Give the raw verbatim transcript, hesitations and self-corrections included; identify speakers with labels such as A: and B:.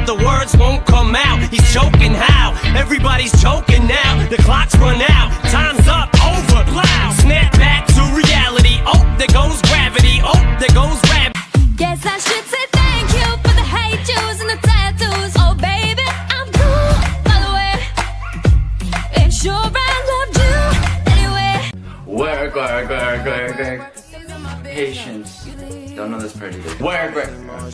A: the words won't come out. He's choking how? Everybody's choking now. The clock's run out, time's up, over, loud. Snap back to reality. Oh, there goes gravity. Oh, there goes gravity.
B: Guess I should say thank you for the hate yous and the tattoos. Oh baby, I'm cool, by the way. Ain't sure I loved you anyway.
C: Work, work, work, work, work. Patience. Don't know this part either. Work, work.